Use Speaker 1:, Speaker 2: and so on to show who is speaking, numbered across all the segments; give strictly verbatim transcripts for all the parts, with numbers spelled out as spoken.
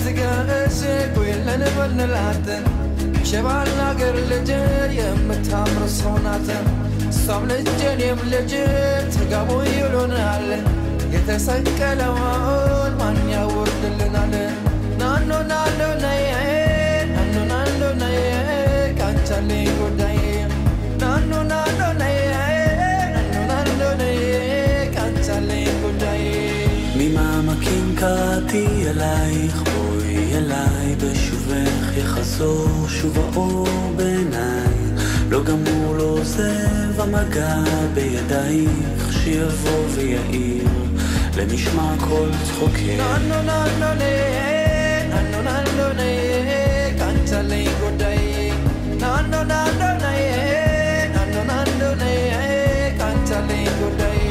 Speaker 1: تقاسي ولا نبن العتن شبال ناقر لجي يمتامر صوناتن صام لجين يملجي تقابو يلون علي يتسكلون من يورد لنا نانو نانو نيه نانو نانو نيه كانتالي قداي نانو نانو نيه نانو نانو نيه كانتالي قداي
Speaker 2: ממעמקים קראתי אלייך בואי אליי בשובך יחזור שוב האור בעיניי לא גמור לא עוזב המגע בידייך שיבוא ויעיר למשמע כל צחוקך
Speaker 1: ננו ננו ניה ננו ננו ניה קנצלי גודאי ננו ננו ניה ננו ננו ניה קנצלי גודאי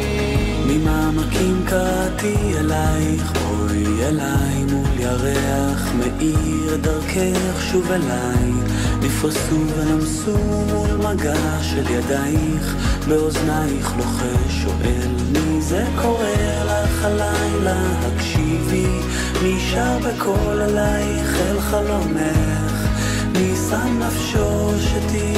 Speaker 2: ממעמקים קראתי אלייך בואי אליי מול ירח מאיר דרכך שוב אליי נפרסו ונמסו מול מגע של ידייך באוזנייך לוחש שואל מי זה קורא לך הלילה הקשיבי מי שר בקול עלייך אל חלומך מי שם נפשו שתהי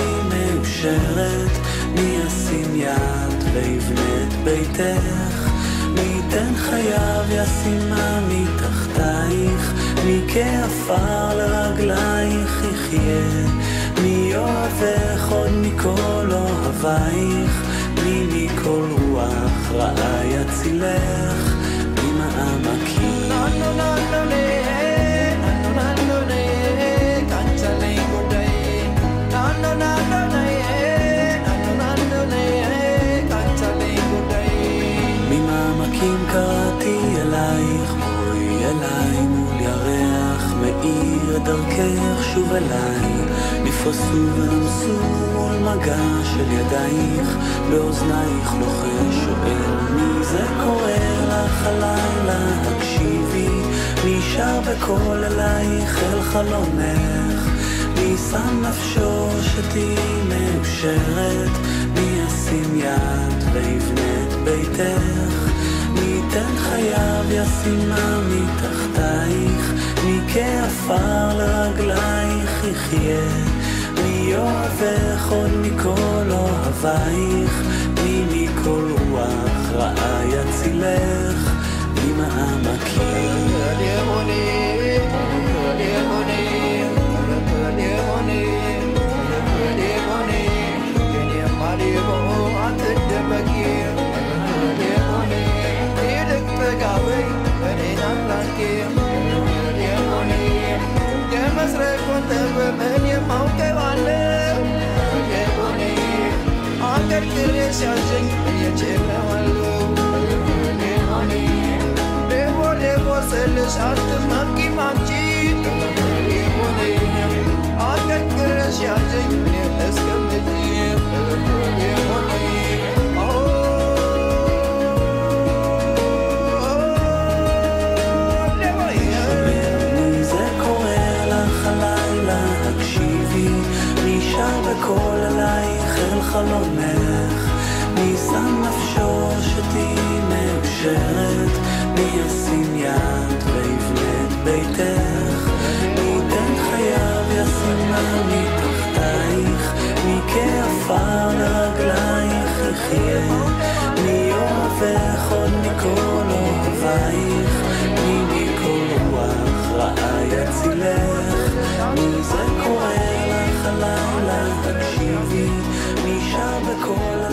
Speaker 2: מאושרת מי ישים יד ויבנה את ביתך מי ייתן חייו ישימה מתחתייך מי כעפר לרגלייך יחיה מי אוהבך עוד מכל אוהבייך מי מכל רוח רעה יצילך ממעמקים
Speaker 1: ננו ננו ניה ננו ננו ניה קנצלי גודאי ננו ננו ניה ננו ננו ניה קנצלי גודאי
Speaker 2: ממעמקים קראתי אלייך בואי אליי מול ירח מאיר דרכך שוב אליי נפרסו ונמסו מול מגע של ידייך באוזנייך לוחש שואל מי זה קורא לך הלילה הקשיבי מי שר בקול אלייך אל חלומך מי שם נפשו שתהי מאושרת מי ישים יד ויבנה את ביתך מי ייתן חייו ישימה מתחתייך מי כעפר לרגלייך יחיה מי אוהבך עוד מכל אוהבייך מי מכל רוח רעה יצילך ממעמקים בקול עלייך אל חלומך מי שם נפשו שתהי מאושרת מי ישים יד ויבנה את ביתך מי ייתן חייו ישימה מתחתייך מי כעפר לרגלייך יחיה מי אוהבך עוד מכל אוהבייך מי מכל רוח רעה יצילך מי זה קורא לך הלילה הקשיבי מי שר בקול